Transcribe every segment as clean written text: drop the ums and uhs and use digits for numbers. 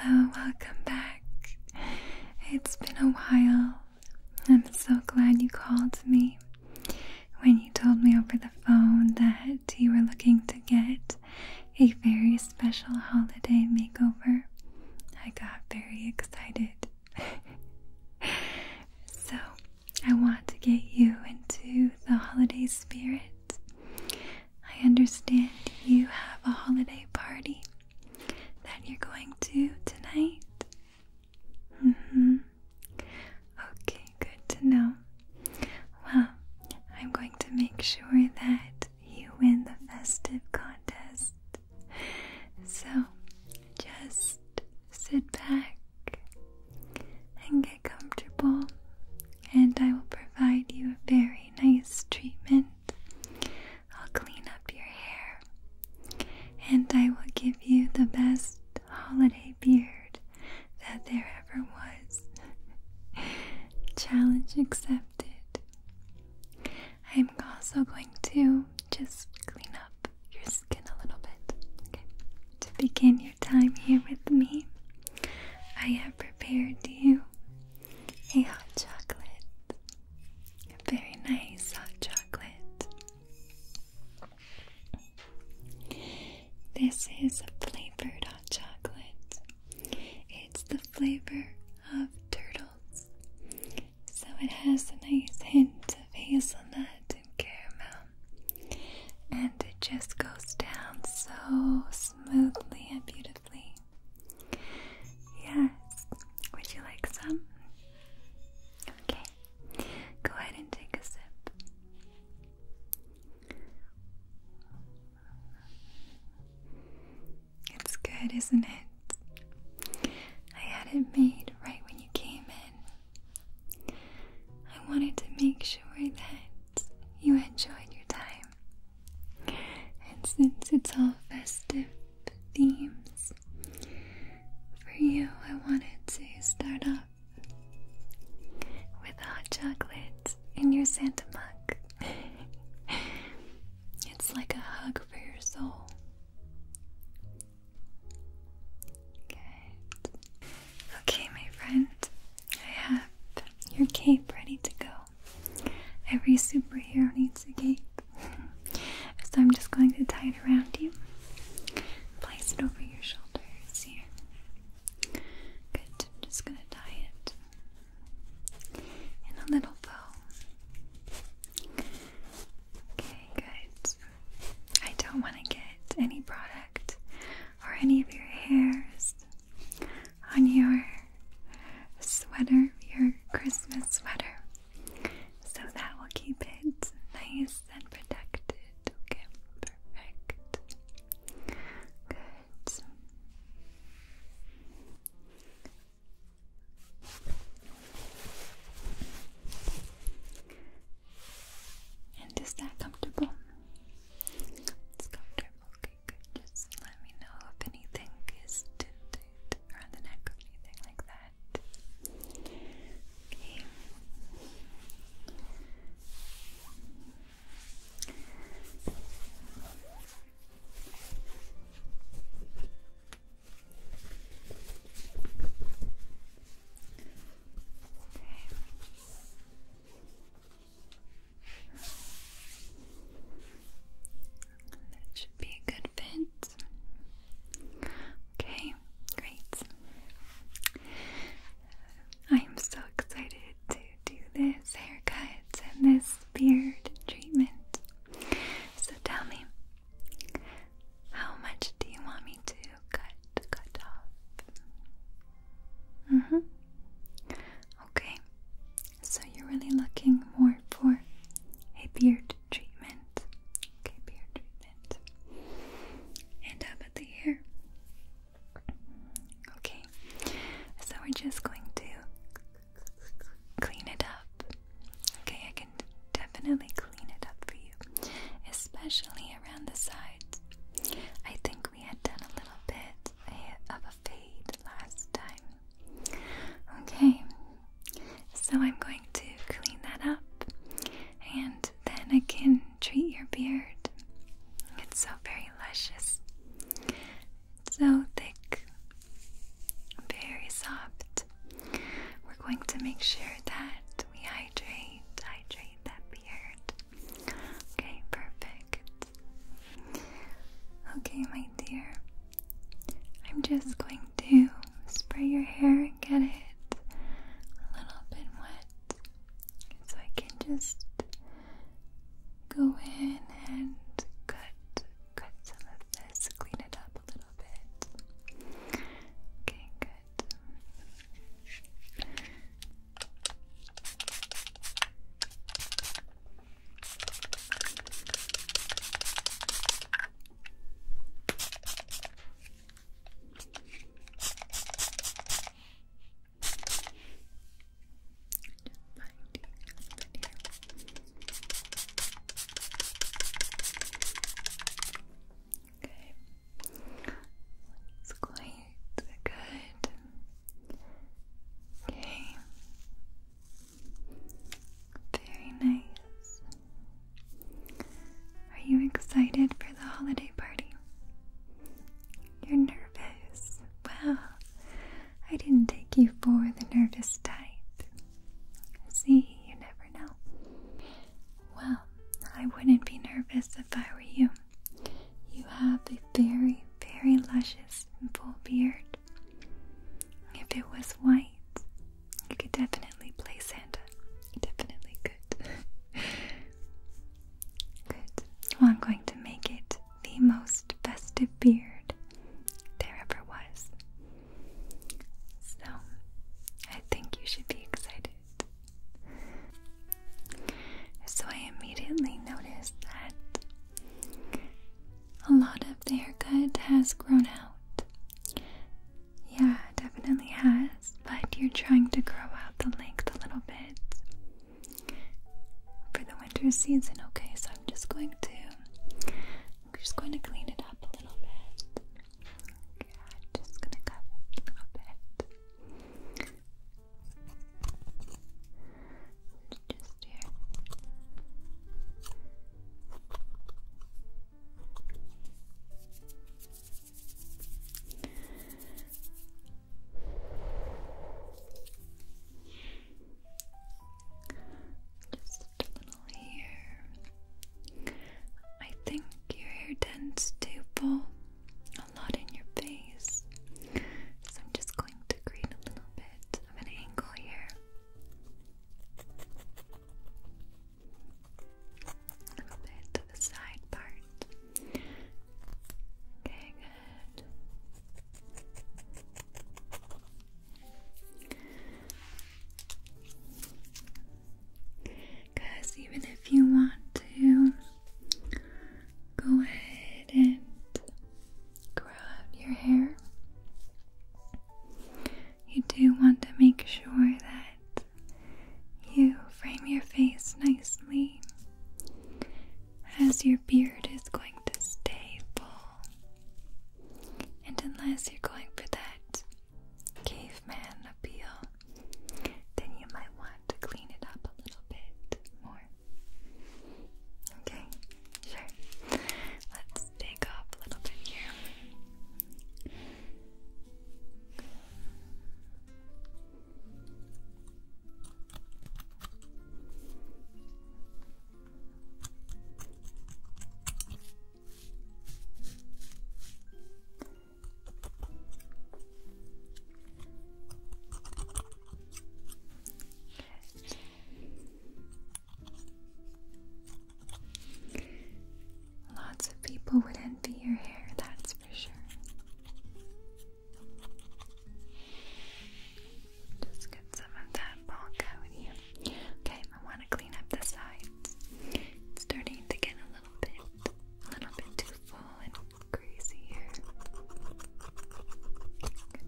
welcome back. It's been a while. I'm so glad you called me when you told me over the phone that you were looking to get a very special holiday makeover. I got very excited. So, I want to get you into the holiday spirit. I understand you have a holiday party that you're going to tonight. Okay, good to know. Well, I'm going to make sure that you win the festive contest. So, just sit back and get comfortable, and I will provide you a very nice treatment. I'll clean up your hair, and I will give you the best holiday beard that there ever was. Challenge accepted. I'm also going to just clean up your skin a little bit. Okay. To begin your time here with me, I have prepared you a hot chocolate. A very nice hot chocolate. This is a flavored hot chocolate. It's the flavor of turtles. So it has a nice hint of hazelnut and caramel. And it just goes down so smoothly and beautifully. Yes. Would you like some? Okay. Go ahead and take a sip. It's good, isn't it? I had it made right when you came in. I wanted to make sure that you enjoyed your time. And since it's all festive themes, for you, I wanted to start off with hot chocolate in your Santa mug. It's like a hug for your soul. Good. Okay, my friend, I have your cape ready to go. Every superhero needs a cape. So I'm just going to tie it around you. Place it over your shoulders here. Good. I'm just going to tie it in a little bow. Okay, good. I don't want to get any product or any of your hairs on your sweater, your Christmas sweater. So that will keep it nice and protected. Okay, perfect. Good. And is that comfortable? It's comfortable. Okay, good. Just let me know if anything is too tight around the neck or anything like that. Okay. That should be a good fit. Okay, great. I am so excited to do this haircut and this beard treatment. So tell me, how much do you want me to cut off? Okay, so you're really looking more for a beard treatment. Okay, beard treatment. And how about the hair? Okay, so we're just going to clean it up. Okay, I can definitely clean it up for you, especially around the sides. I think we had done a little bit of a fade last time. Okay, so I'm going to clean that up, and then I can treat your beard. It's so very luscious. It's so thick. just go in and cut some of this, clean it up a little bit. Okay, good. Excited for the holiday party? You're nervous. Well, I didn't take you for the nervous type. See, you never know. Well, I wouldn't be nervous if I were you. You have a very, very luscious and full beard. If it was white, you could definitely play Santa. You definitely could. Well, I'm going to make it the most festive beard there ever was. So, I think you should be excited. So I immediately noticed that a lot of the haircut has grown out. Yeah, it definitely has, but you're trying to grow out the length a little bit for the winter season, okay? So I'm just going to clean it up a little bit. Okay, I'm just going to cut a little bit. Just here. Just a little here. I think your hair tends to fall a lot in your face, so I'm just going to create a little bit of an angle here. A little bit of a side part. Okay, good. Because even if you want to go ahead and grow out your hair, you do want to make sure that you frame your face nicely, as your beard is going to stay full. And unless you're going for that caveman appeal, then you might want to clean it up a little bit more. Okay, sure. Let's take off a little bit here. Lots of people would envy your hair, that's for sure. Just get some of that bulk out here. Okay, I want to clean up the sides. It's starting to get a little bit too full and crazy here. Good.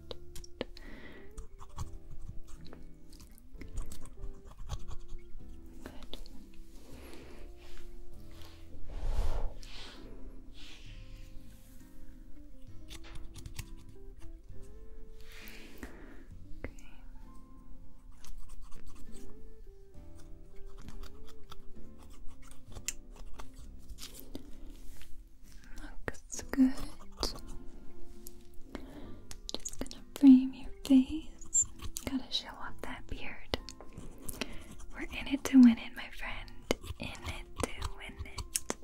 Looks good. Just gonna frame your face. Gotta show off that beard. We're in it to win it, my friend. In it to win it.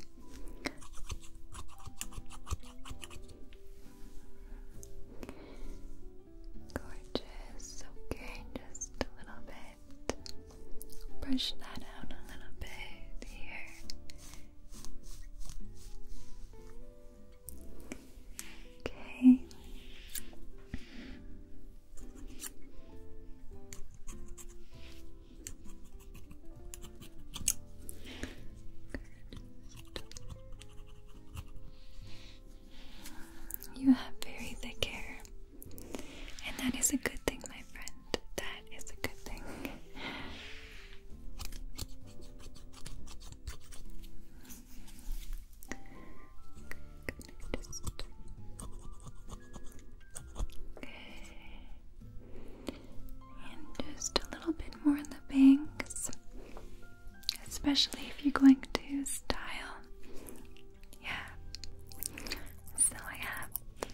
Gorgeous. Okay, just a little bit. Brush that out a little especially if you're going to style. Yeah. So I have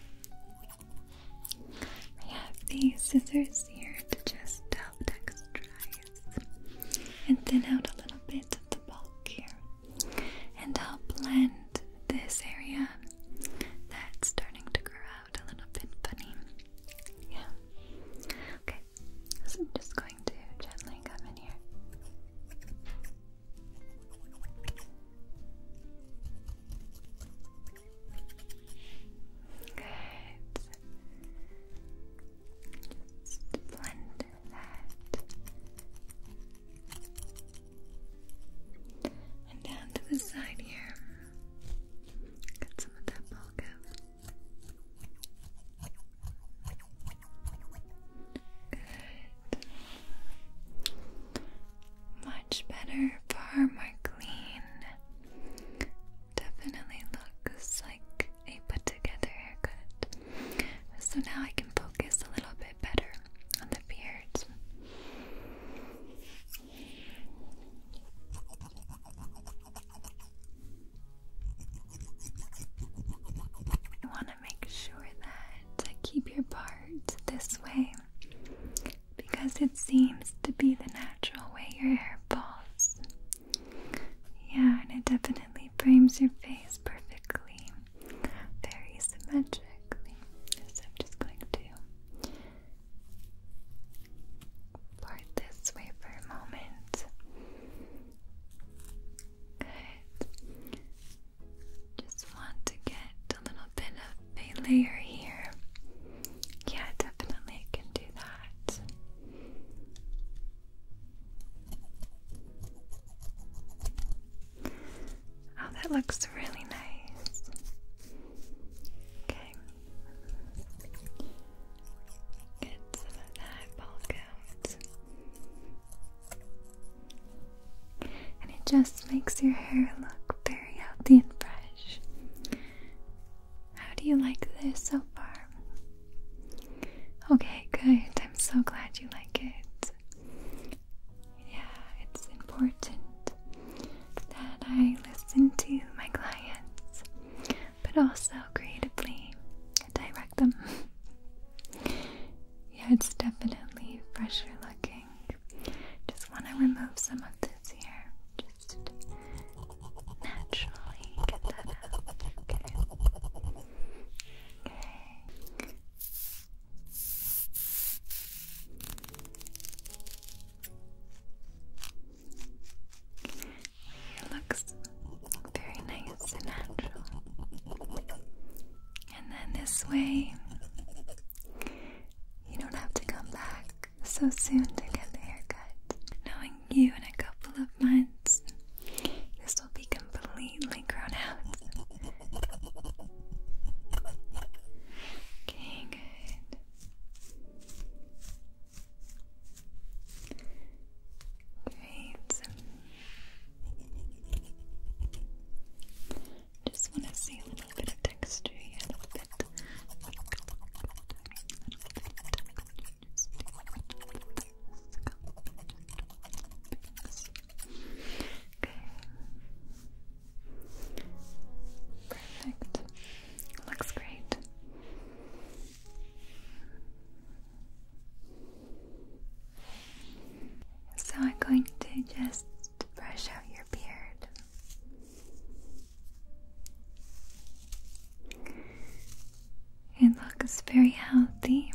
these scissors here to just help texturize and thin out a little bit of the bulk here and help blend this area that's starting to grow out a little bit funny. Yeah. Okay, so I'm just going to gently come in here. Good. Just blend that. And down to the side here. Get some of that bulk out. Good. Much better, far more clean. Definitely looks like a put together haircut. So now I can focus a little bit better on the beard. I want to make sure that I keep your parts this way because it seems to be the natural way your hair falls. Yeah, and it definitely frames your face perfectly, very symmetrically. So I'm just going to part this way for a moment. Good. Just want to get a little bit of a layer here. Yeah, definitely I can do that. Oh, that looks really nice. Okay. Get some of that bulk out. And it just makes your hair look very healthy and fresh. How do you like this so far? Okay, good. I'm so glad you like it. Yeah, it's important that I listen to my clients, but also creatively direct them. Yeah, it's definitely fresher looking. Just want to remove some of this here. Just naturally get that out. Okay. It looks very nice and natural. And then this way, you don't have to come back so soon to get the haircut. Knowing you in a couple of months, this will be completely grown out. Okay, good. Great. Just want to see a little bit of texture here, a little bit. Okay. Perfect. Looks great. So I'm going to just brush out your beard. It looks very healthy.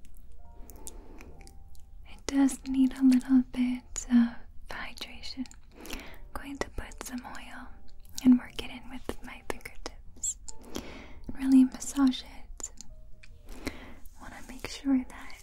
It does need a little bit of hydration. I'm going to put some oil and work it in with my fingertips. And really massage it. I want to make sure that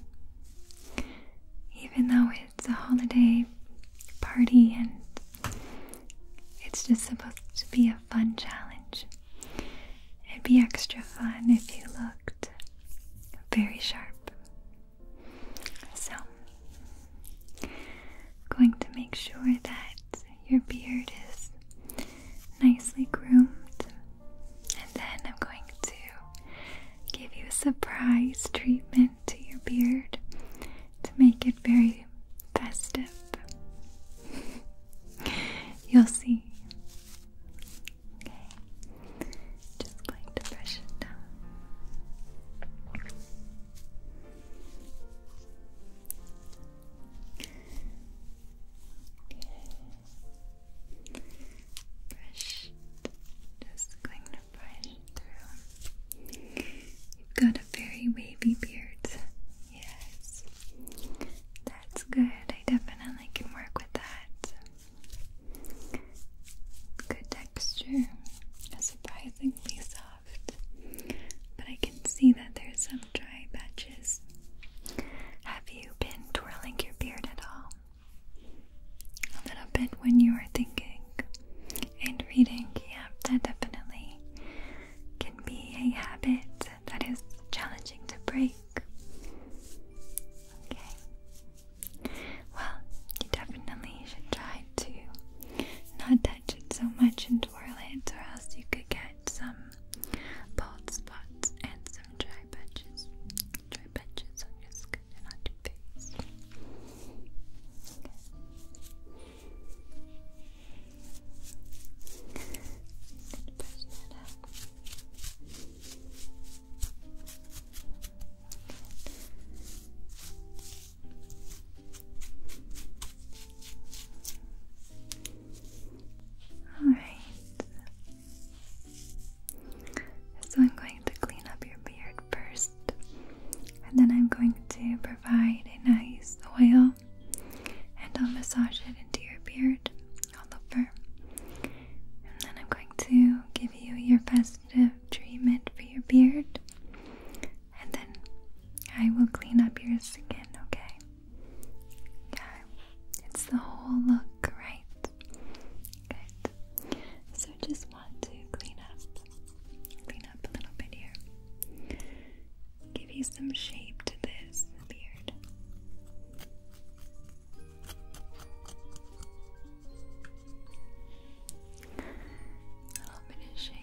even though it's a holiday party and it's just supposed to be a fun challenge, it'd be extra fun if you looked very sharp. So, I'm going to make sure that your beard is nicely groomed, and then I'm going to give you a surprise treatment to your beard to make it very festive. You'll see. Okay. Just going to brush it down. Brush. Just going to brush through. You've got a very wavy beard. Yes. That's good. I definitely can work with that. Good texture. Surprisingly soft. But I can see that there's some dry patches. Have you been twirling your beard at all? A little bit when you are thinking and reading. Yeah, that definitely can be a habit that is challenging to break. Okay. Well, you definitely should try to not touch it so much and twirl it, or else you could get some bald spots and some dry patches. Dry patches on your skin and on your face. Okay. Brush that out. Alright. So I'm going to clean up your beard first, and then I'm going to provide a nice oil, and I'll massage it into your beard all over. And then I'm going to give you your festive treatment for your beard, and then I will clean up your skin, okay? Yeah, it's the whole look, right? Good. So just want to clean up a little bit here. Give you some shape to this beard. A little bit of shape.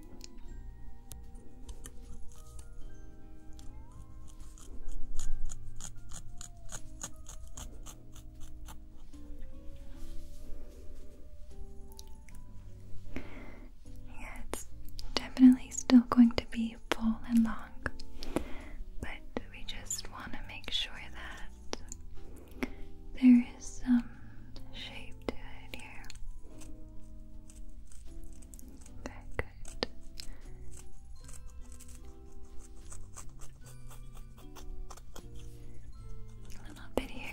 Yeah, it's definitely still going to be full and long, but we just want to make sure that there is some shape to it here. Okay, good. A little bit here.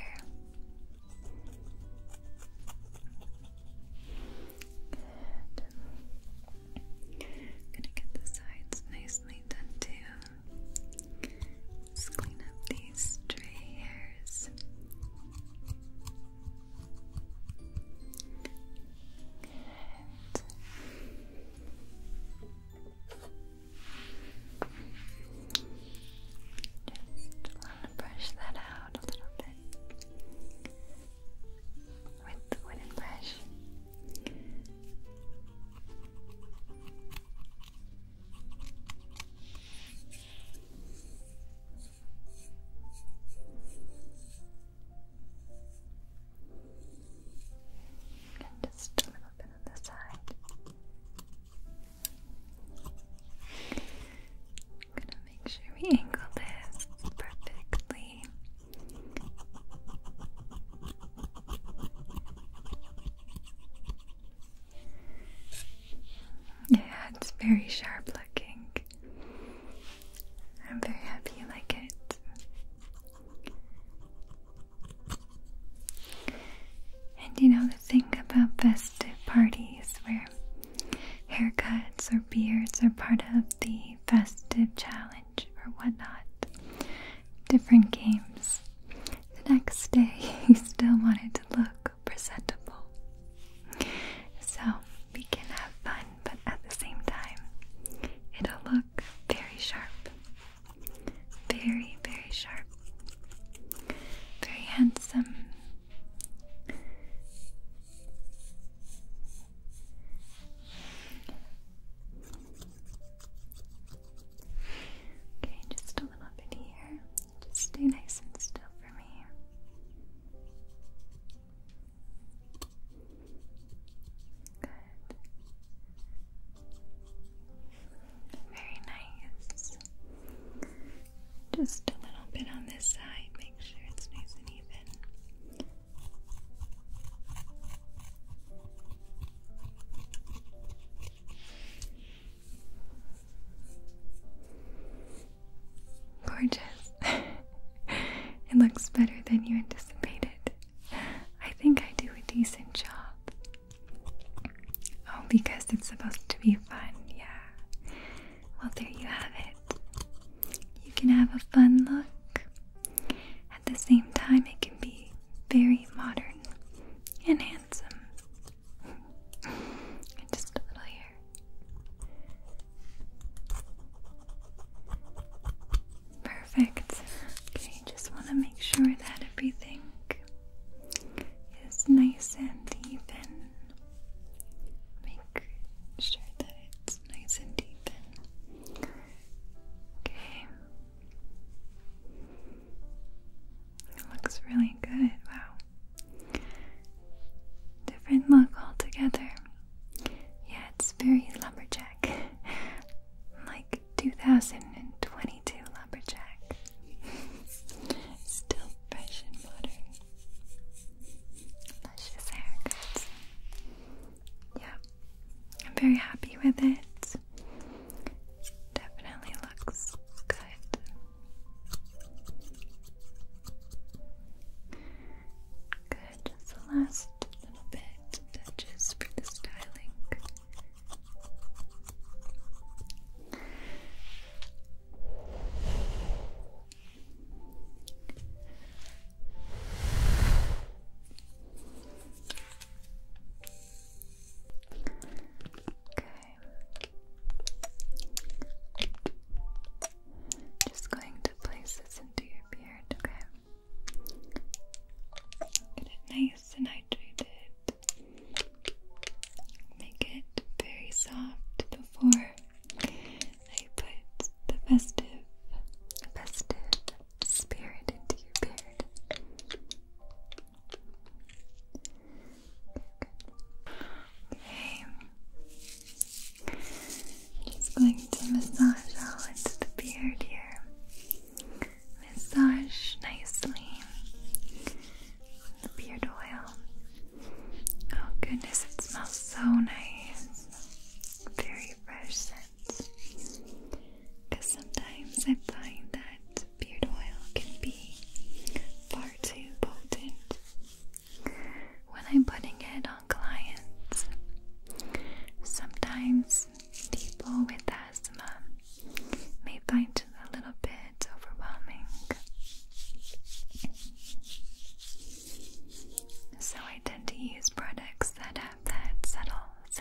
Gonna get the sides nicely done too. Just clean up these stray hairs. Just want to brush that out a little bit with the wooden brush. And just a little bit on the side. I'm gonna make sure we angle this perfectly. Yeah, it's very sharp looking. I'm very happy you like it. And you know the thing about festive parties where haircuts or beards are part of the festive challenge or whatnot, different games, the next day you still wanted to look presentable. So we can have fun, but at the same time, it'll look very sharp. Very, very sharp. Very handsome. gorgeous. It looks better than you anticipated. I think I do a decent job. Oh, because it's supposed to be fun, yeah. Well, there you have it. You can have a fun look. At the same time, it can be very modern and handsome. And just a little here. Perfect. Okay, just want to make sure that everything is nice and even. Make sure that it's nice and even. Okay. It looks really good. Wow. Different look altogether. Yeah, it's very lumberjack. Like 2022 lumberjack. Still fresh and modern. Luscious haircut. Yeah, I'm very happy with it. Definitely looks good. Good, just the last little bit of touches for the styling. Okay. Just going to place this into your beard, okay? Get it nice and hydrated. Make it very soft before I put the festive spirit into your beard. Okay. Just going to massage all into the beard here. Massage nicely. The beard oil. Oh goodness, it smells so nice. Very fresh scent. Because sometimes I find that beard oil can be far too potent when I'm putting it on clients. Sometimes people with asthma may find it a little bit overwhelming. So I tend to use products that have that subtle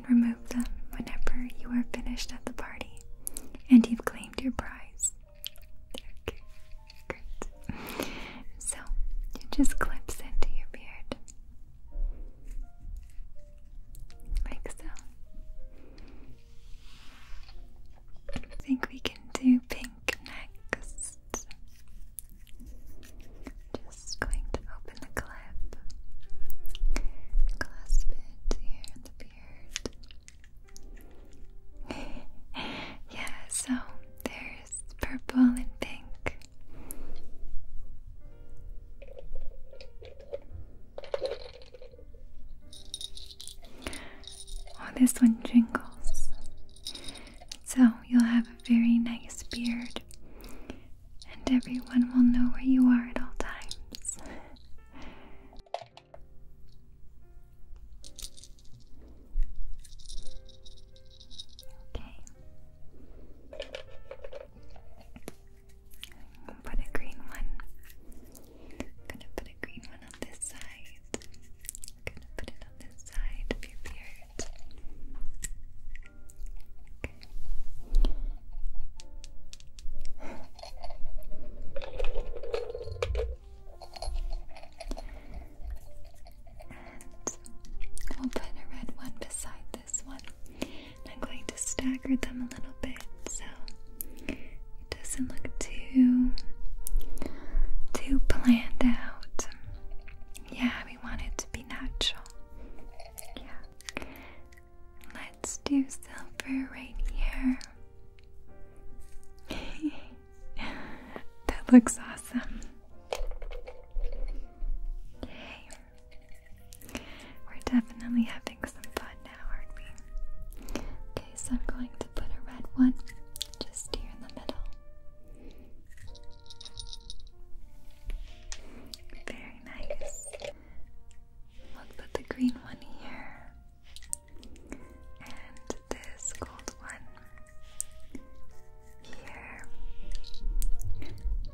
remove them whenever you are finished at the party and you've claimed your prize. Okay, great. So, it just clips into your beard. Like so. I think we can do pink next. Just going to open the clip, clasp it here in the beard. Yeah, so there's purple and pink. Oh, this one jingles. So you'll have a very nice beard, and everyone will know where you are at all times. Okay. I'm gonna put a green one. I'm gonna put a green one on this side. I'm gonna put it on this side of your beard. And we'll put a red one beside this one. And I'm going to stagger them a little bit so it doesn't look too planned out. Yeah, we want it to be natural. Yeah. Let's do silver right here. That looks awesome. Yay. We're definitely having some fun now, aren't we? Okay, so I'm going to put a red one just here in the middle. Very nice. Let's put the green one here. And this gold one here. Okay,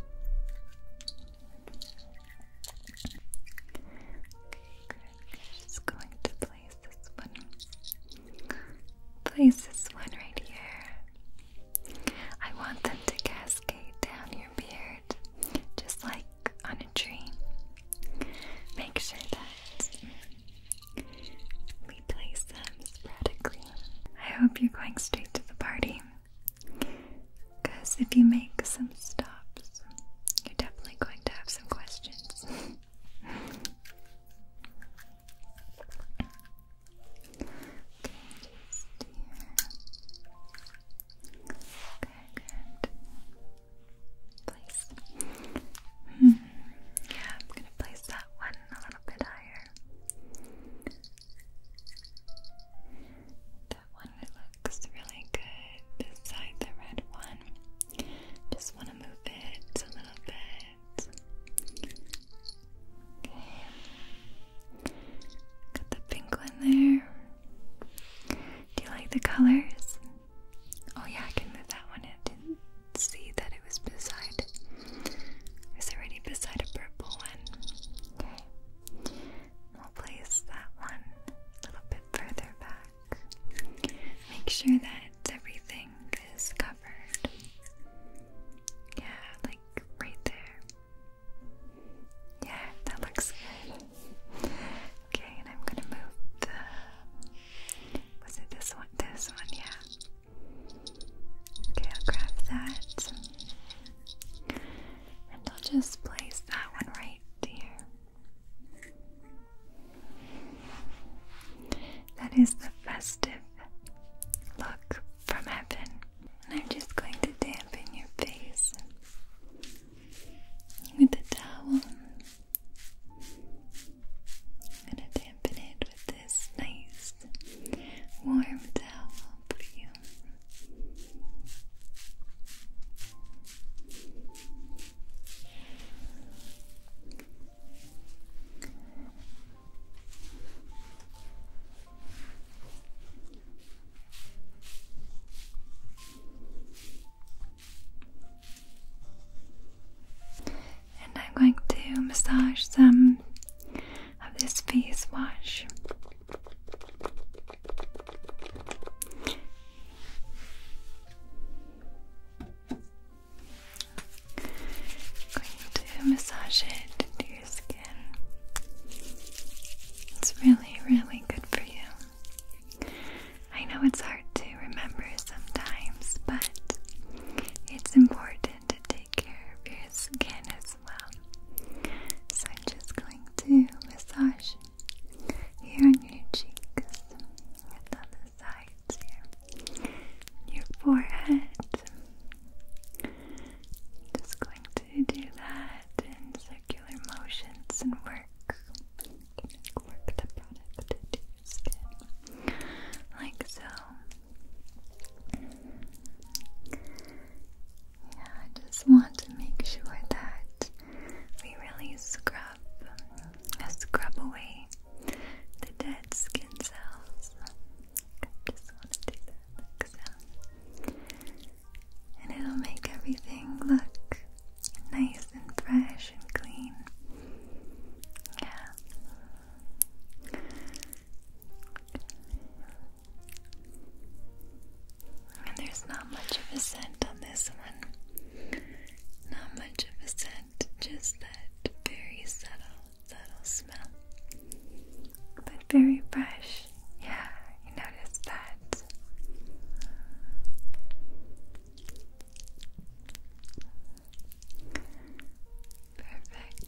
good. Just going to place this one. Place this one right here. I want them to cascade down your beard, just like on a tree. Make sure that we place them sporadically. I hope you're going straight to the party, because if you make some stops, you're definitely going to have some questions. Okay, good. Place. Yeah, I'm gonna place that one a little bit higher. That one looks really good beside the red one. Just want to move it a little bit. Okay. Got the pink one there. Do you like the colors? Oh yeah, I can move that one. I didn't see that it was beside. It was already beside a purple one. Okay. We'll place that one a little bit further back. Make sure that everything is covered. Yeah, like right there. Yeah, that looks good. Okay, and I'm gonna move the... Was it this one? This one, yeah. Okay, I'll grab that. And I'll just place that one right here. That is the festive look from heaven. And I'm just going to dampen your face with a towel. I'm going to dampen it with this nice warm towel for you. And I'm going to massage some of this face wash just that very subtle smell, but very fresh. Yeah, you notice that. Perfect.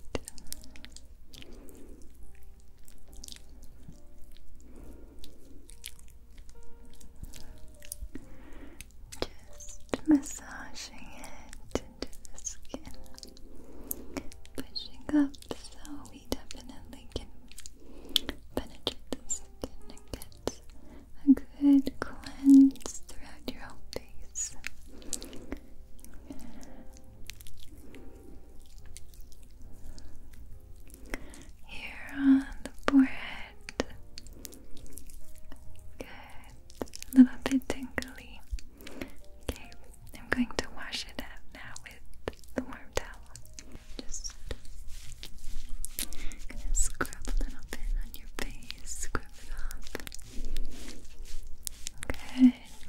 Just massaging it into the skin, pushing up so we definitely can penetrate the skin and get a good cleanse throughout your whole face. Here on the forehead. Good. A little bit tingly. Okay, I'm going to wash it out now with the warm towel. Just gonna scrub a little bit on your face, scrub it off. Good.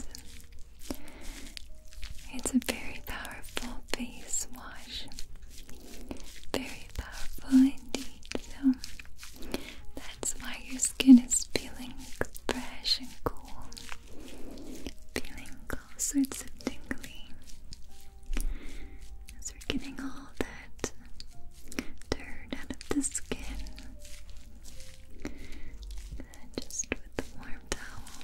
It's a very powerful face wash. Very powerful indeed. So that's why your skin is feeling fresh and cool. Feeling all sorts of tingly. As we're getting all that dirt out of the skin. And just with the warm towel.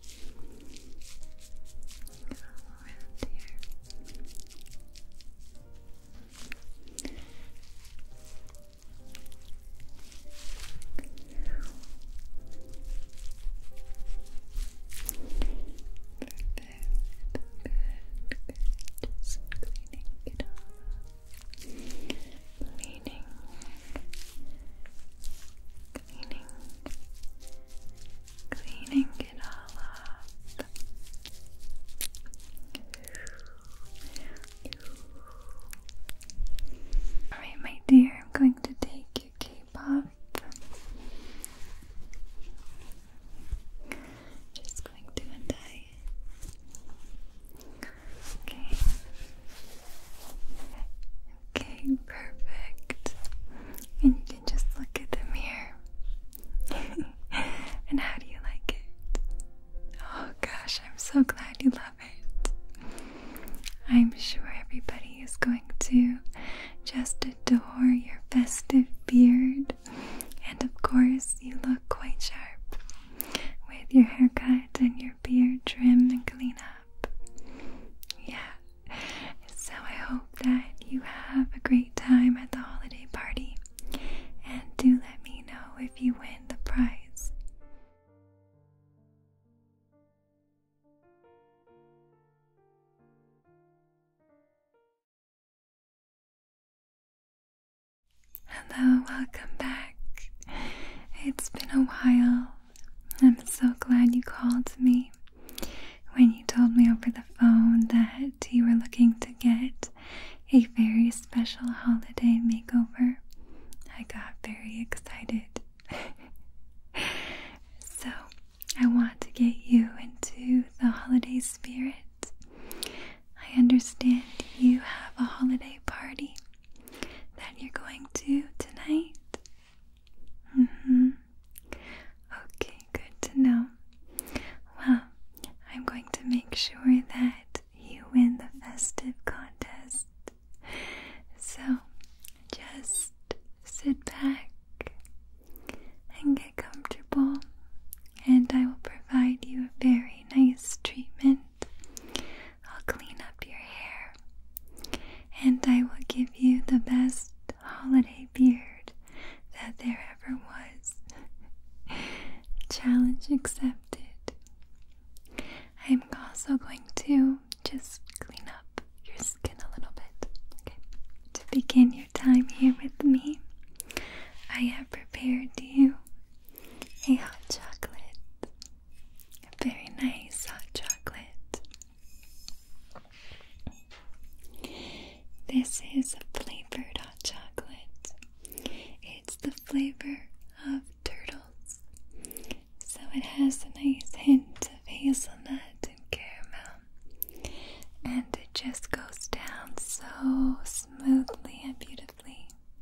Get all around here. Just cleaning it all up. Cleaning it all up. Alright, my dear, I'm going to take your cape off. Just going to untie it. Okay. Okay, perfect. And you can just look at the mirror. And how do you like it? Oh gosh, I'm so glad you love it. I'm sure everybody is going to just adore your festive beard. And of course, you look quite sharp with your haircut and your beard trim and clean up. Yeah. So I hope that you have a great time at the holiday party. And do let me know if you win the prize. Hello, welcome back. It's been a while. I'm so glad you called me when you told me over the phone that you were looking to get a very special holiday makeover. I got very excited. So, I want to get you into the holiday spirit. I understand you have a holiday party that you're going to tonight. Okay, good to know. Well, I'm going to make sure that you win the festive contest. So, just sit back and get comfortable, and I will provide you a very nice treatment. I'll clean up your hair, and I will give you the best holiday beard that there ever was. Challenge accepted. I'm also going to just clean up your skin a little bit. Okay. To begin your time here with me, I have prepared you a hot chocolate. A very nice hot chocolate. This is a flavored hot chocolate. It's the flavor of turtles. So it has a nice hint of hazelnut and caramel. And it just goes down so smoothly and beautifully.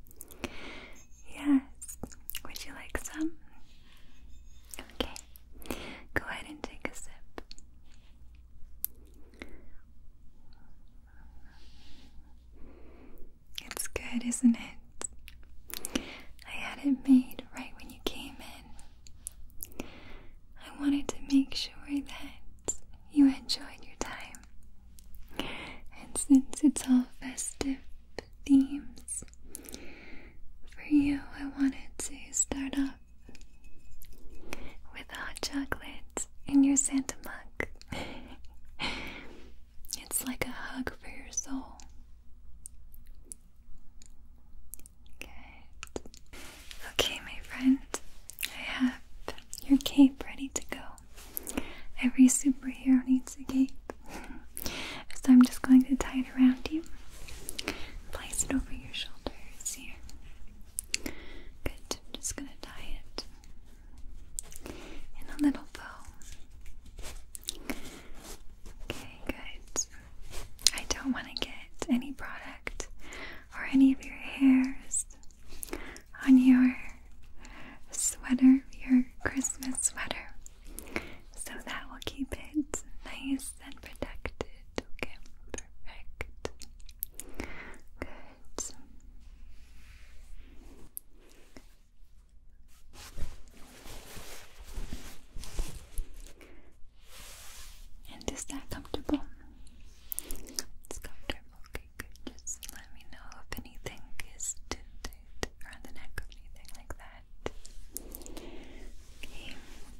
good, isn't it? I had it made right when you came in. I wanted to make sure that you enjoyed your time. And since it's all festive themes, for you, I wanted to start off with hot chocolate in your Santa mug. It's like a hug for your soul. Good. Okay, my friend, I have your cape ready to go. Every superhero needs a cape. So I'm just going to tie it around you. Place it over your shoulders here. Good. I'm just going to tie it in a little bow. Okay, good. I don't want to get any product or any of your hairs on your sweater, your Christmas sweater. So that will keep it nice and protected. Okay, perfect. Good. And is that comfortable? It's comfortable. Okay, good. Just let me know if anything is too tight around the neck or anything like that. Okay.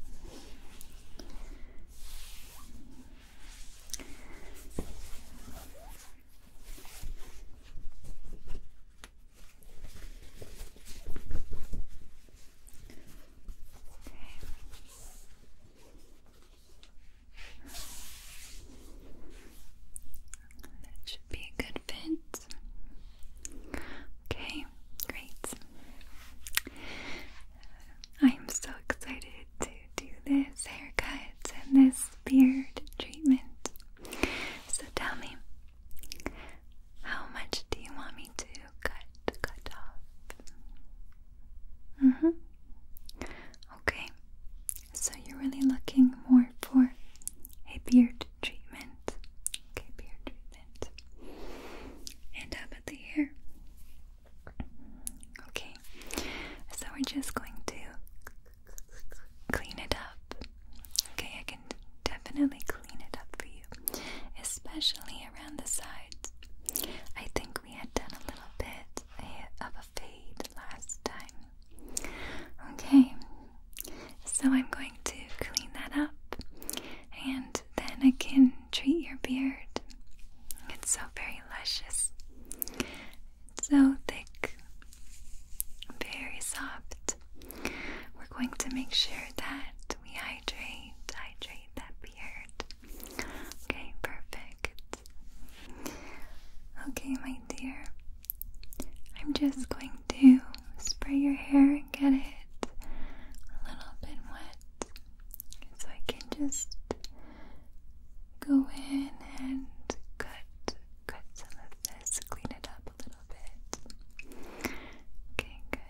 That should be a good fit. Okay, great. I am so excited to do this haircut and this beard treatment. So tell me, how much do you want me to cut off? Okay, so you're really looking more for a beard treatment. Okay, beard treatment. And how about the hair? Okay, so we're just going to clean it up. Okay, I can definitely clean it up for you, especially around the sides. I think we had done a little bit of a fade last time. Okay, so I'm going to clean that up, and then I can treat your beard. It's so very luscious. It's so thick, very soft. We're going to make sure that we hydrate that beard. Okay, perfect. Okay, my dear, I'm just going to spray your hair and get it a little bit wet, so I can just go in and cut some of this, clean it up a little bit. Okay, good.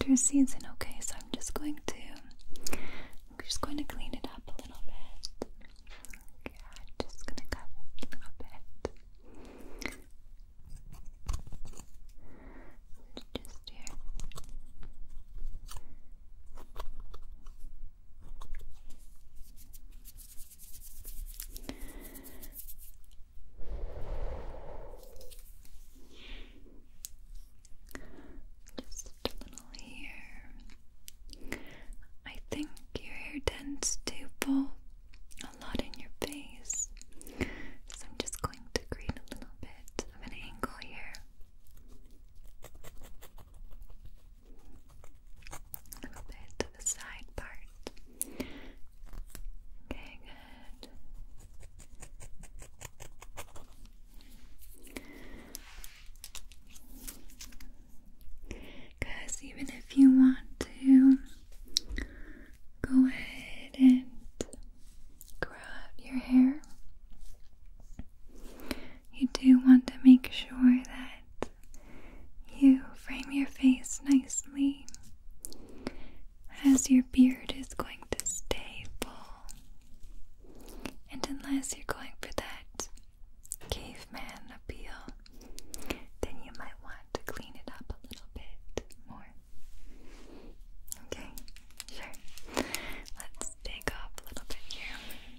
winter season, okay? So I'm just going to clean it up a little bit. Okay, I'm just gonna cut a little bit. Just here. Just a little here. I think your hair tends to fall a lot in your face, so I'm just going to create a little bit of an angle here. A little bit to the side part. Okay, good. Because even if you want to go ahead and grow out your hair, you do want to make sure that you frame your face nicely, as your beard is going to stay full. And unless you're going for that caveman appeal, then you might want to clean it up a little bit more. Okay, sure. Let's take off a little bit here.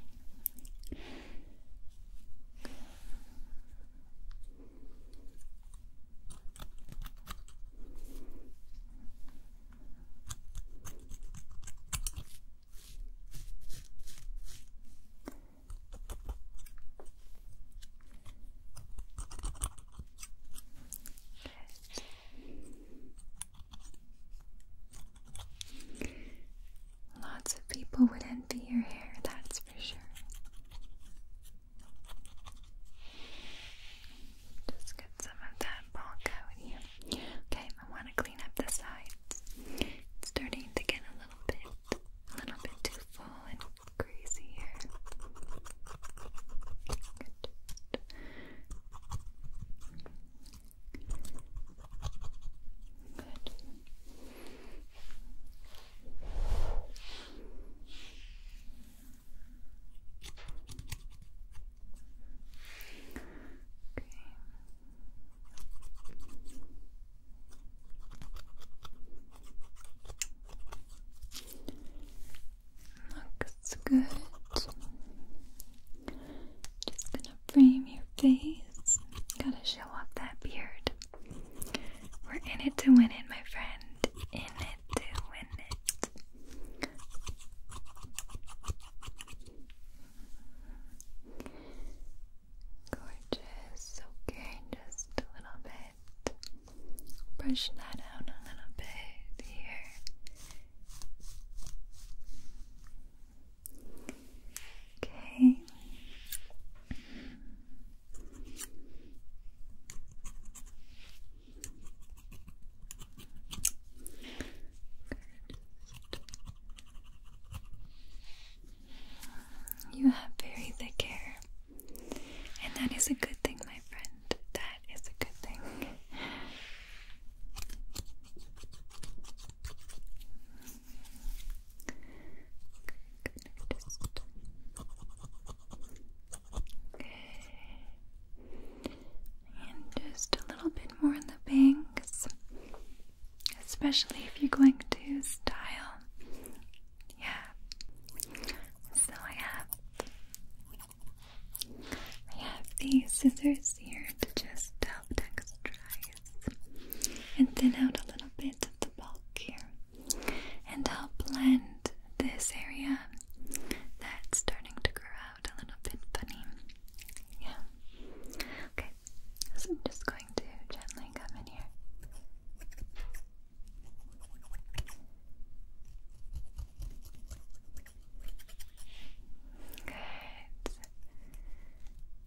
Lots of people would envy your hair, that's for sure. Just get some of that bulk out here. Okay, I want to clean up the sides. It's starting to get a little bit too full and crazy here. Good. Looks good. Just gonna frame your face. Gotta show off that beard. We're in it to win it, my friend. In it to win it. Gorgeous. Okay, just a little bit. Brush that out a little bit here. Okay. You have very thick hair, and that is a good thing, my friend. That is a good thing. And just a little bit more in the bangs, especially if you're going to style. Yeah. So I have these scissors here to just help texturize and thin out a little bit of the bulk here, and help blend this area that's starting to grow out a little bit funny. Yeah. Okay, so I'm just going to gently come in here. Good.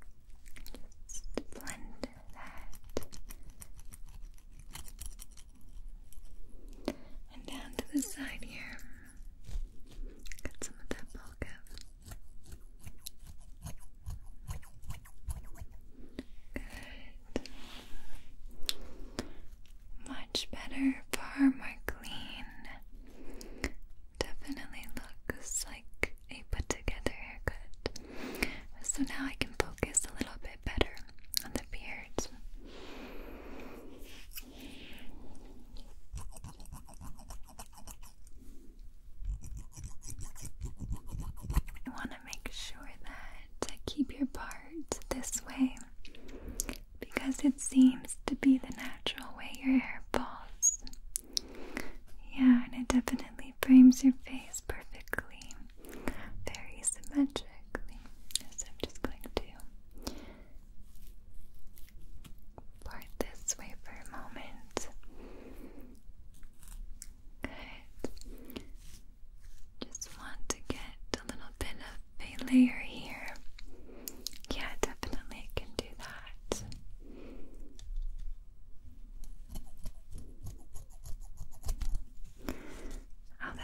Just blend that.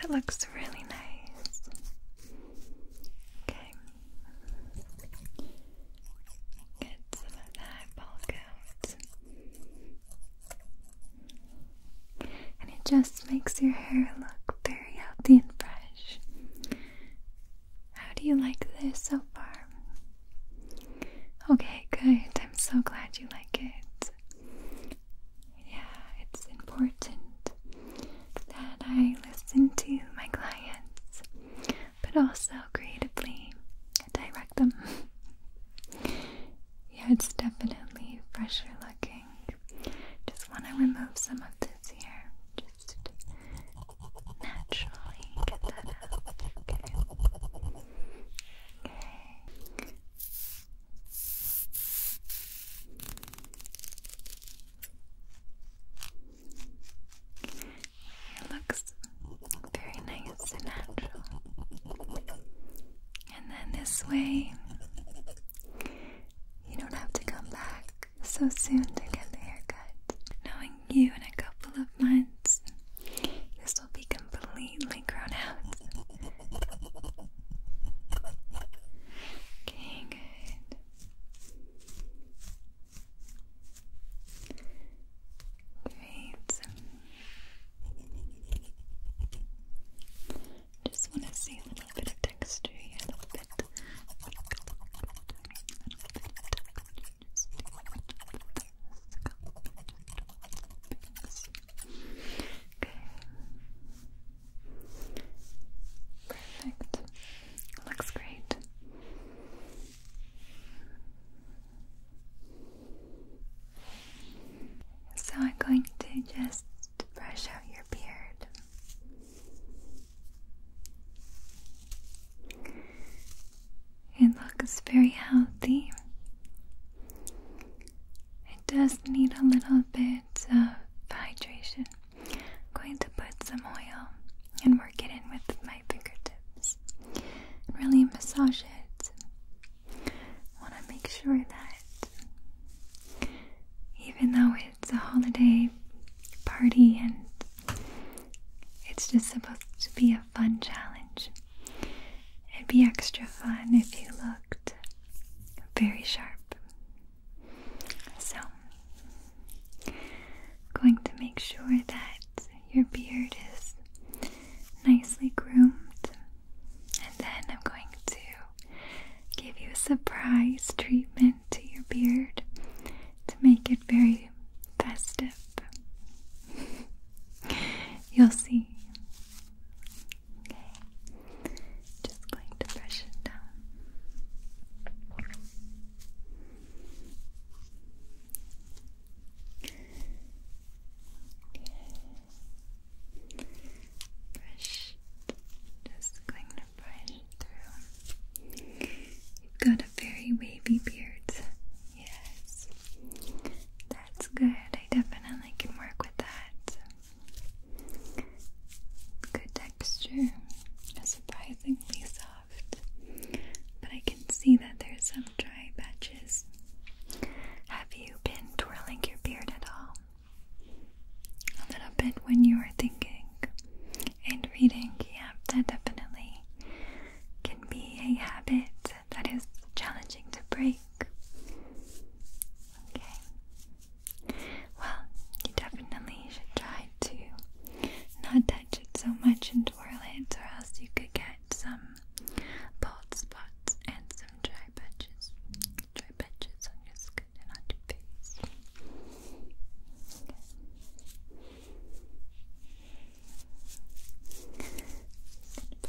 That looks really nice. Okay. Get some of that bulk out. And it just makes your hair look very healthy and fresh. How do you like this so far? Okay, good. I'm so glad you like it. Yeah, it's important that I listen to my clients, but also creatively direct them. Yeah, it's definitely fresher looking. Just want to remove some of this here. Just naturally get that out. Okay. It looks very nice and natural. And then this way, you don't have to come back so soon to get the haircut. Knowing you in a couple of months, this will be completely grown out. Okay, good. Great. Just want to see a little bit of texture here, a little bit. Okay. Perfect. Looks great. So I'm going to just brush out your beard. It looks very healthy. It does need a little bit of hydration. I'm going to put some oil and work it in with my fingertips and really massage it. I want to make sure that even though it's a holiday party and it's just supposed to be a fun challenge, it'd be extra fun if you looked very sharp. So, I'm going to make sure that your beard is nicely groomed, and then I'm going to give you a surprise treatment to your beard to make it very festive. You'll see. Okay. Just going to brush it down. Brush. Just going to brush through. You've got a very wavy beard. Yes. That's good. I definitely can work with that. Good texture. Surprisingly soft. But I can see that there's some dry patches. Have you been twirling your beard at all? A little bit when you were thinking and reading. Yeah, that definitely can be a habit that is challenging to break. Okay. Well, you definitely should try to not touch it so much and twirl it, or else you could get some bald spots and some dry patches. Dry patches on your skin and on your face. Okay.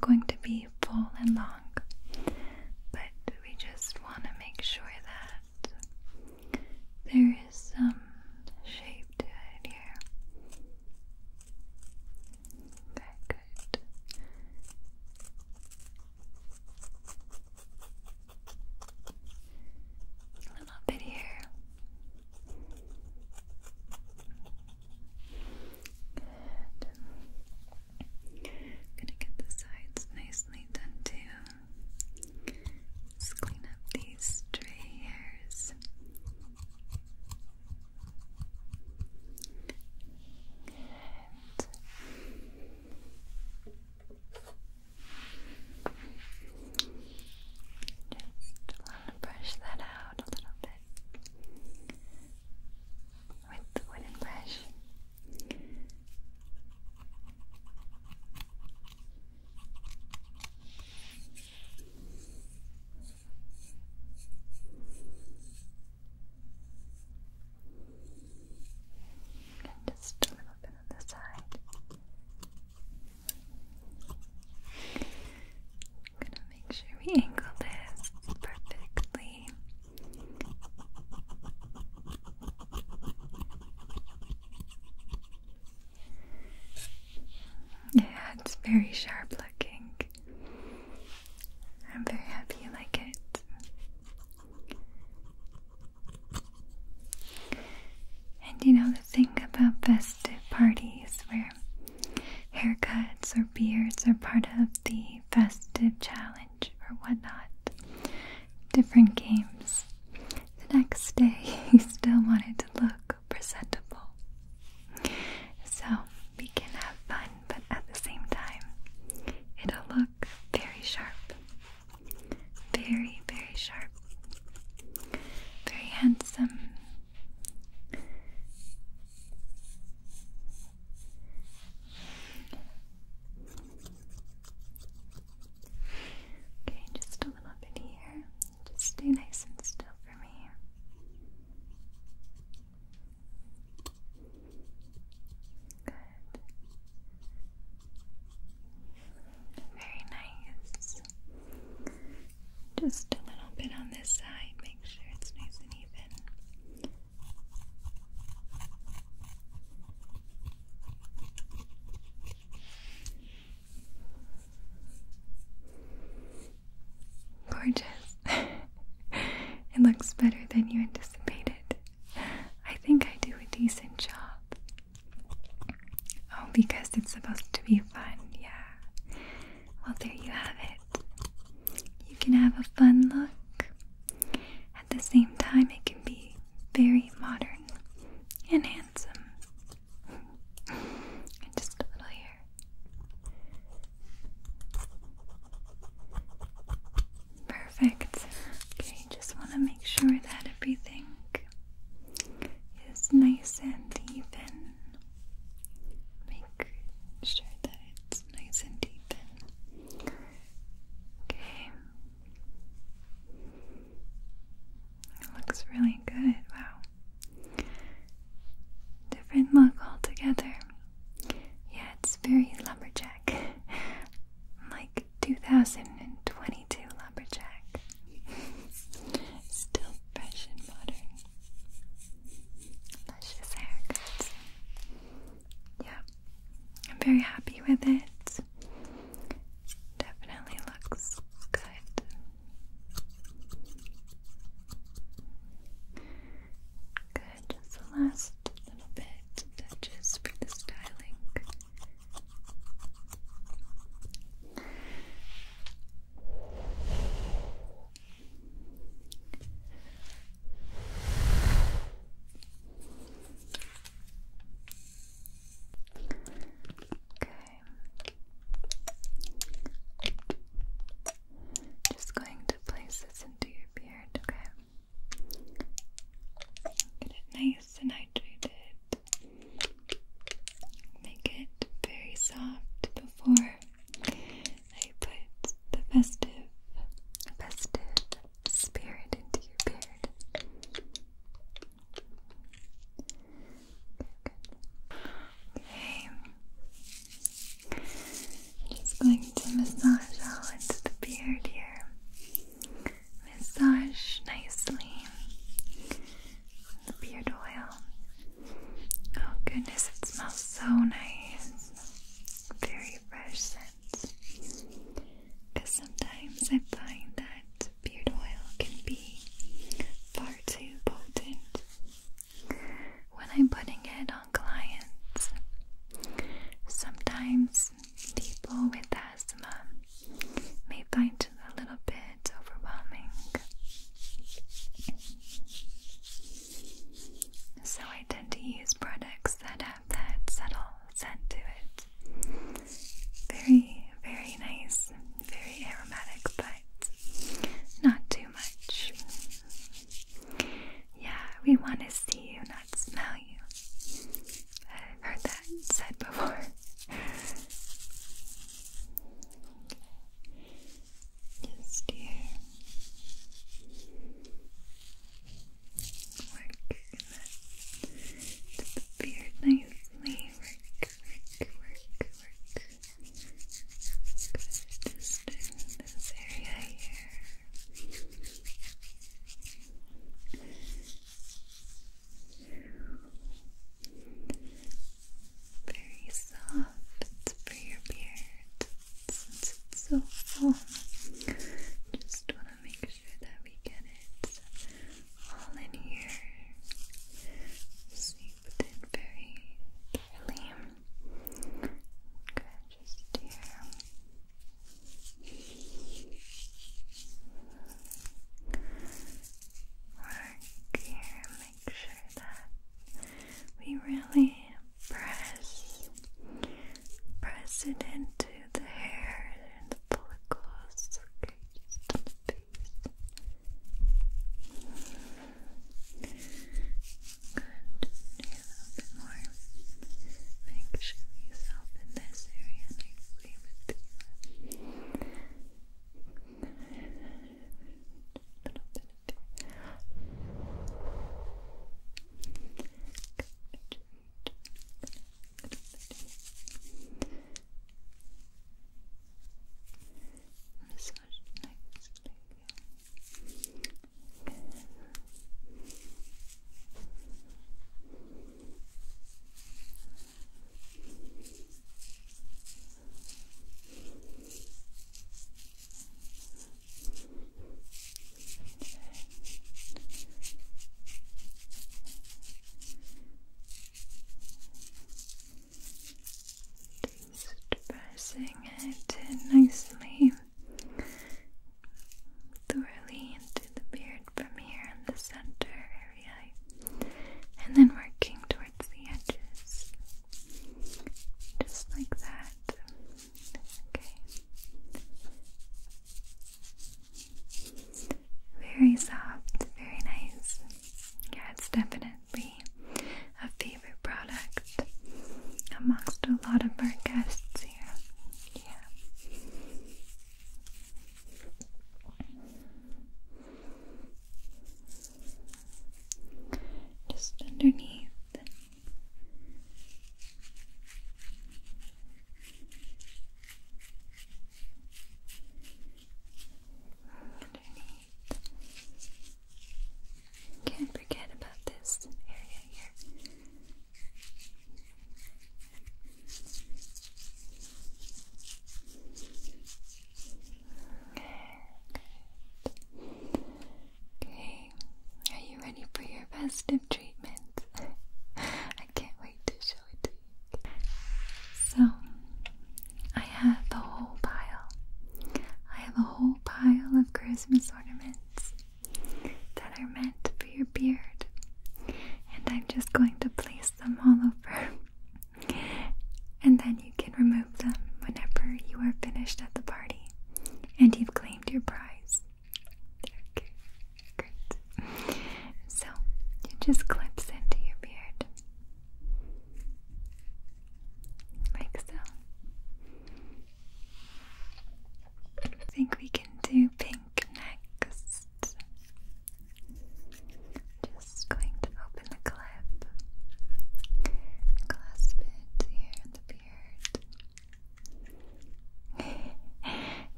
not going to be full and long, but we just want to make sure that there is some shape to it here. Okay, good. A little bit here. Gonna get the sides nicely done too. Just clean up these stray hairs. Just want to brush that out a little bit with the wooden brush. And just a little bit on the side. I'm gonna make sure we angle this perfectly. Yeah, it's very sharp looking. I'm very happy you like it. And you know the thing about festive parties where haircuts or beards are part of the festive challenge or whatnot, different games, the next day you still want it to look presentable. So we can have fun, but at the same time, it'll look very sharp. Very, very sharp. Very handsome. Okay, just a little bit here. Just stay nice and still for me. Good. Very nice. Just a little bit on this side. Make sure it's nice and even. Gorgeous. It looks better than you anticipated. I think I do a decent job. Oh, because it's supposed to be fun, yeah. Well, there you have it. You can have a fun look. At the same time, it can be very modern and handsome. And just a little here. Perfect. Okay, just want to make sure that everything is nice and even. Make sure that it's nice and even. Okay. It looks really good. Wow. Different look altogether. Yeah, it's very lumberjack. Like 2022 lumberjack. Still fresh and modern. Luscious haircuts. Yeah, I'm very happy with it. Definitely looks good. Good, just the last little bit touches for the styling. Okay. Just going to place this into your beard, okay? Get it nice and hydrated. Make it very soft before I put the festive spirit into your beard. Okay. Just going to massage goodness, it smells so nice. Very fresh scent. Because sometimes I find that beard oil can be far too potent when I'm putting it on clients. Sometimes people with asthma may find it a little bit overwhelming. So I tend to use products that have that subtle scent to it. Very, very nice, very aromatic, but not too much. Yeah, we want to see you, not smell you. I've heard that said before.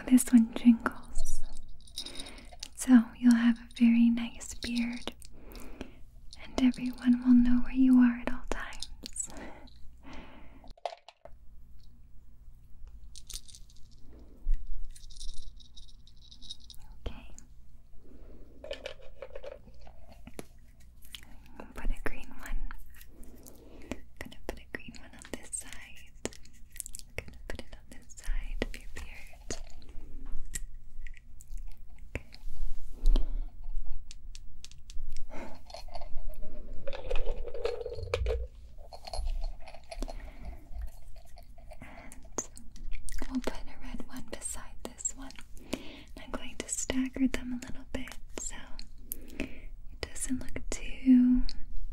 this one jingles. So you'll have a very nice beard, and everyone will know where you are at all times. Okay. Put a green one. Gonna put a green one on this side. Gonna put it on this side of your beard. Okay. And we'll put a red one beside this one. I'm going to stagger them a little bit so it doesn't look too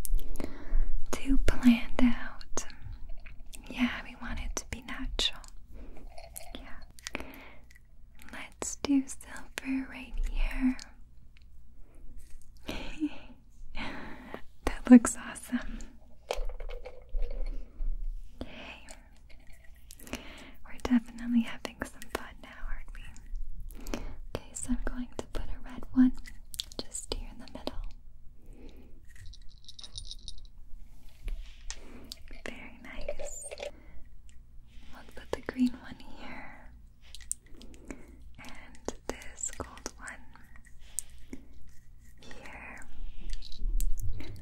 planned out. Yeah, we want it to be natural. Yeah. Let's do silver right here. That looks awesome. Okay. We're definitely having some fun now, aren't we? Okay, so I'm going to put a red one just here in the middle. Very nice. We'll put the green one here. And this gold one here. Okay,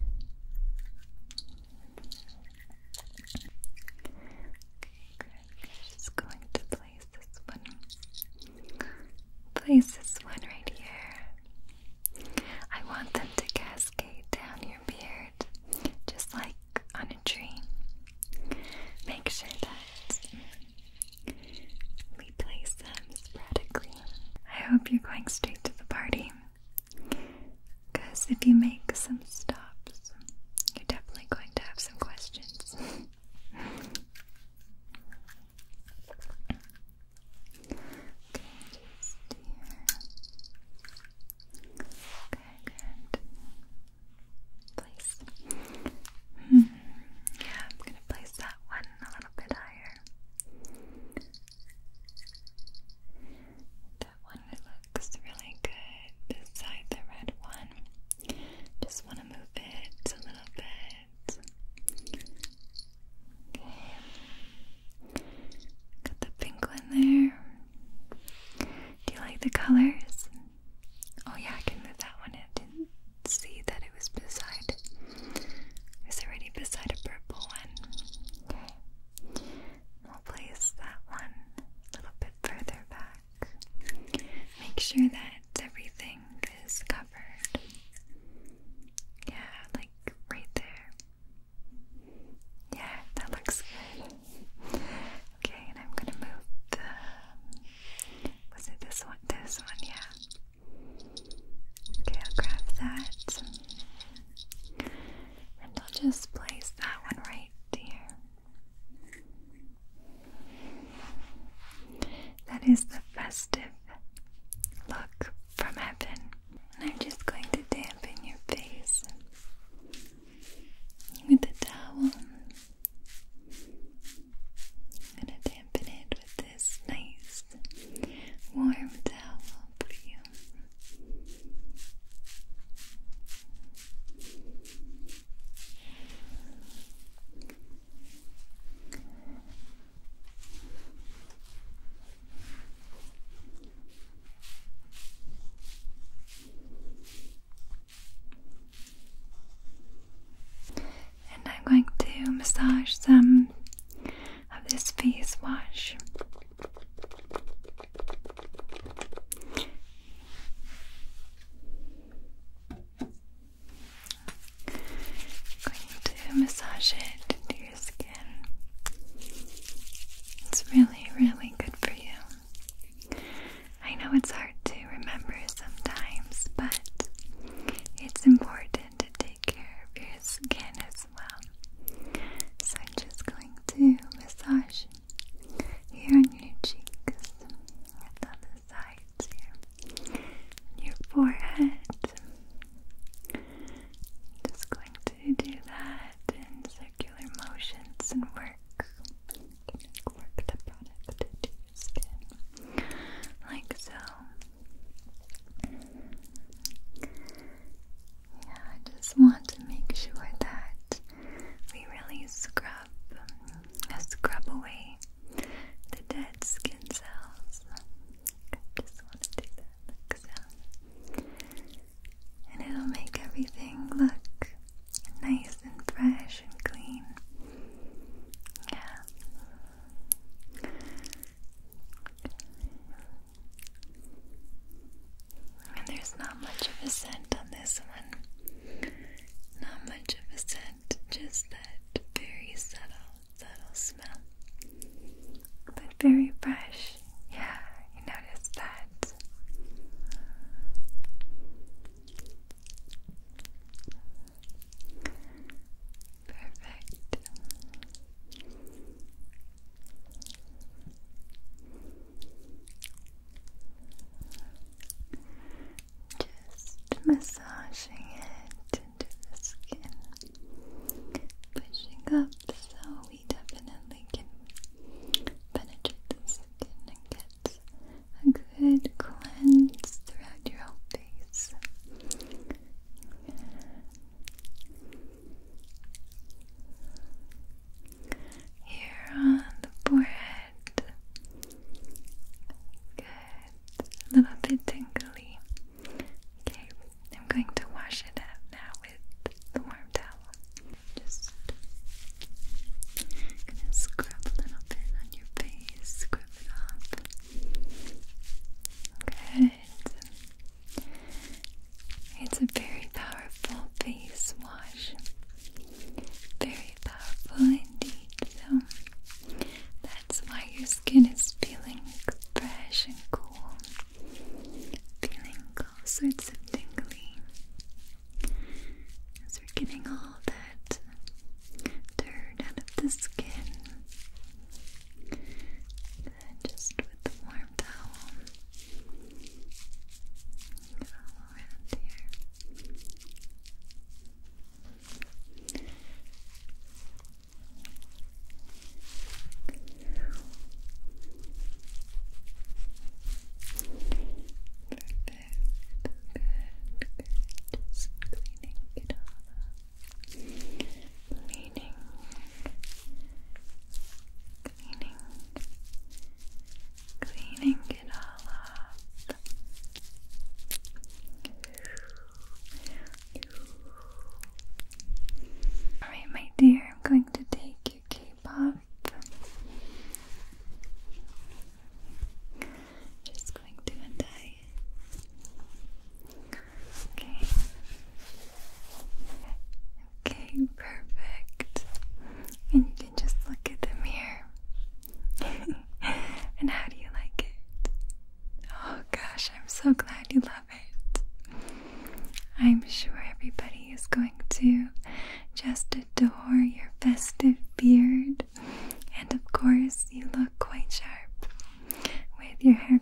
good. Just going to place this one. Place this one right here. I want them to cascade down your beard, just like on a tree. Make sure that we place them sporadically. I hope you're going straight to the party, because if you make some stops, you're definitely going to have some questions. Okay, just here. Okay, good. Place. Yeah, I'm gonna place that one a little bit higher. That one looks really good beside the red one. Just want to move it a little bit. Okay. Got the pink one there. Do you like the colors? Oh yeah, I can move that one. I didn't see that it was beside. It was already beside a purple one. Okay. We'll place that one a little bit further back. Make sure that everything is covered. Yeah, like right there. Yeah, that looks good. Okay, and I'm gonna move the... Was it this one? This one, yeah. Okay, I'll grab that. And I'll just place that one right here. That is the festive look from heaven. And I'm just going to dampen your face with a towel. I'm going to dampen it with this nice warm towel for you. very fresh. Yeah, you noticed that. Perfect. Just massaging it into the skin, pushing up so we definitely can penetrate the skin and get a good cleanse throughout your whole face. Here on the forehead. Good. A little bit tingly. Okay, I'm going to wash it out now with the warm towel. Just gonna scrub a little bit on your face, scrub it off. Good. It's a very powerful face wash. Very powerful indeed. So that's why your skin is feeling fresh and cool. Feeling all sorts of tingly. As we're getting all that dirt out of the skin. And just with the warm towel. Get all around here. Just cleaning it all up. Cleaning. Cleaning it all up. Alright, my dear, I'm going to take your cape off. Just going to untie it. Okay. Okay, perfect. And you can just look at the mirror. And how do you like it? Oh gosh, I'm so glad you love it. I'm sure everybody is going to just adore your festive beard. And of course, you look quite sharp with your hair